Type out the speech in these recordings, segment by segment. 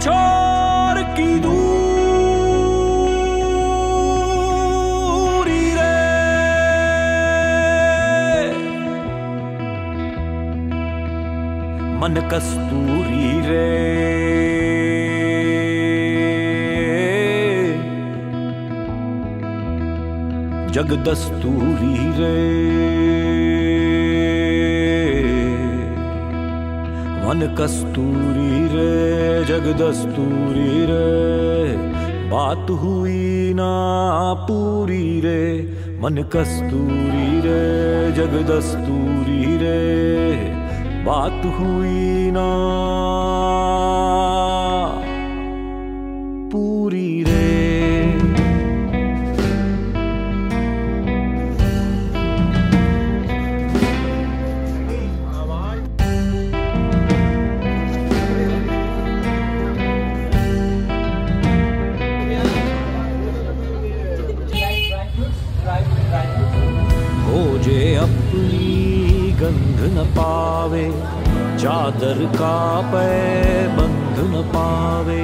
छोर की दूरी रे, मन कस्तूरी रे, जग दस्तूरी रे, मन कस्तूरी रे, जग दस्तूरी रे, बात हुई ना पूरी रे, मन कस्तूरी रे, जग दस्तूरी रे, बात हुई ना पूरी रे। खोजे अपनी गंध न पावे, चादर का पैबंध न पावे,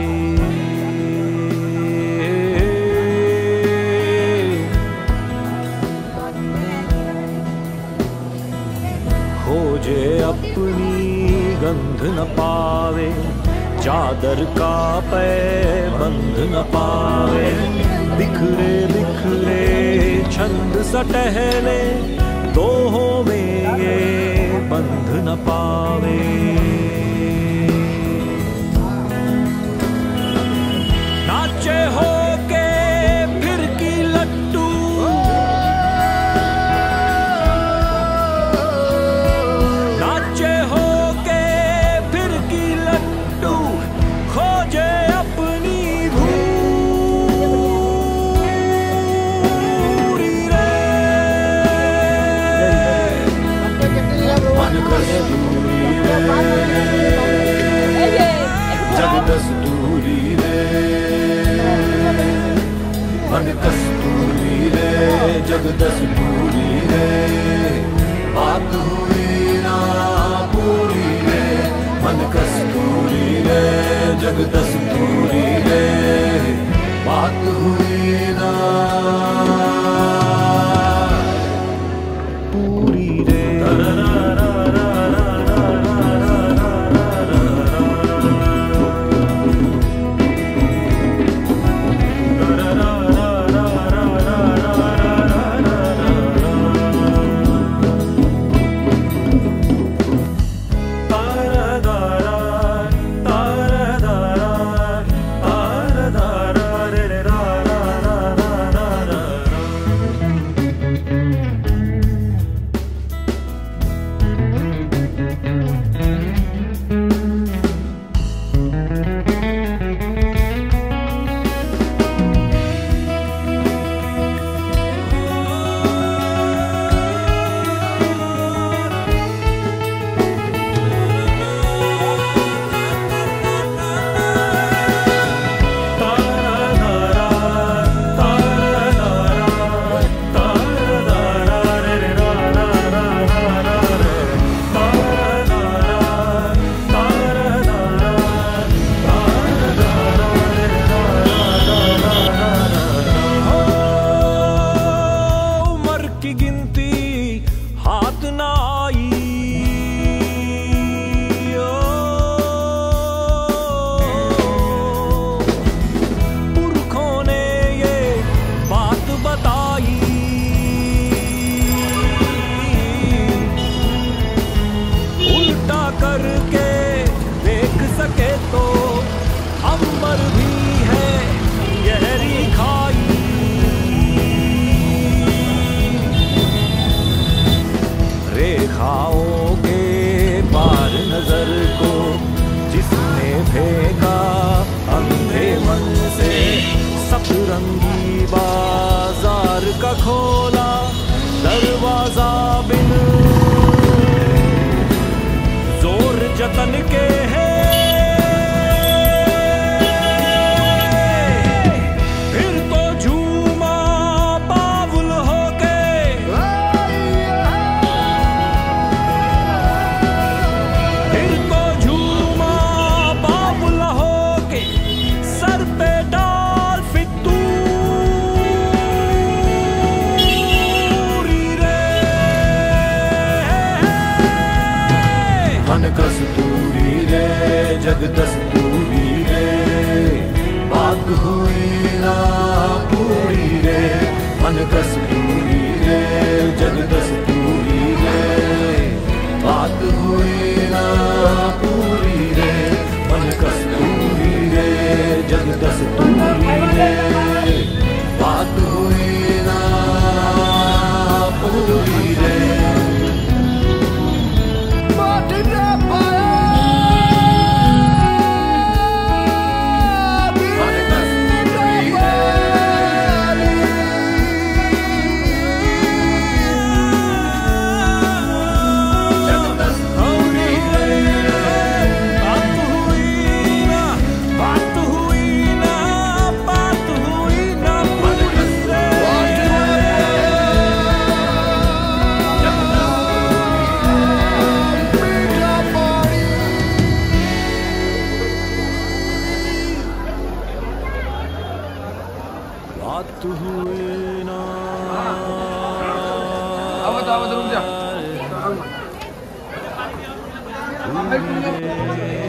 खोजे अपनी गंध न पावे, चादर का पैबंध न पावे, बिखरे बिखरे छंद सा टहले, दोहों में ये बंध न पावे। नाचे हो के फिर की लट्टू, नाचे हो के फिर की लट्टू, खोजे अपनी भूरी रे, मन कस्तूरी रे, जग दस्तूरी रे, मन कस्तूरी रे, जग दस्तूरी रे, बात हुई ना पूरी रे, मन कस्तूरी रे, जग दस्तूरी रे, बात हुई ना पूरी रे। खोला दरवाजा बिन जोर जतन के है, फिर तो झूमा बाबुल होके, फिर तो झूमा बाबुल होके जग दस्तूरी रे, बात हुई ना पूरी रे, मन कस्तूरी रे, जग दस्तूरी रे, बात हुई ना पूरी रे, मन कस्तूरी रे, जग दस्तूरी रे, बात हुई ना पूरी रे। बात हुई ना आवत रुक जा